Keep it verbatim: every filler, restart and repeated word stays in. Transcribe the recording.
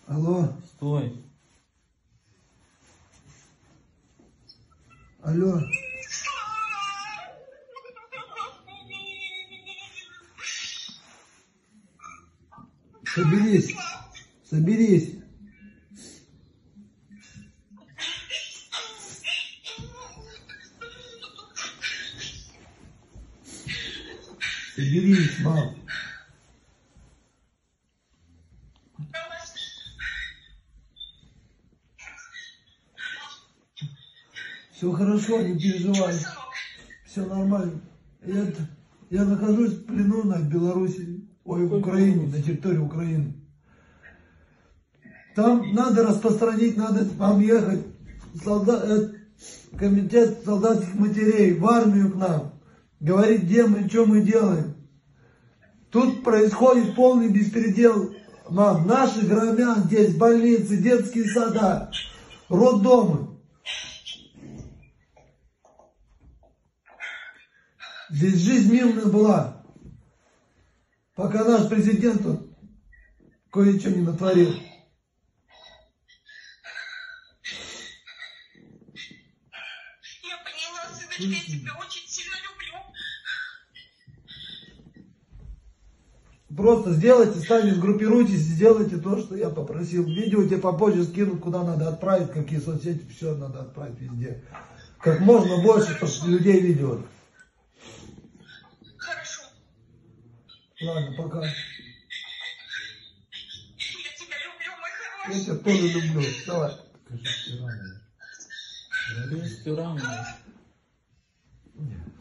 Алло. Стой. Алло. Соберись. Соберись. Соберись, мам. Все хорошо, не переживай. Все нормально. Я, я нахожусь в плену на Беларуси, ой, в Украине, на территории Украины. Там надо распространить, надо вам ехать, солдат, э, комитет солдатских матерей, в армию к нам. Говорить, где мы, что мы делаем. Тут происходит полный беспредел. Мам, наши громят здесь больницы, детские сада, роддомы. Здесь жизнь мирная была, пока наш президент тут кое-что не натворил. Я поняла, сыночка, я тебя очень сильно люблю. Просто сделайте, сами сгруппируйтесь, сделайте то, что я попросил. Видео тебе попозже скинут, куда надо отправить, какие соцсети, все надо отправить везде. Как можно больше, чтобы людей видели. Хорошо. Ладно, пока. Я тебя люблю, мой хороший. Я тебя тоже люблю. Давай. Спиральная.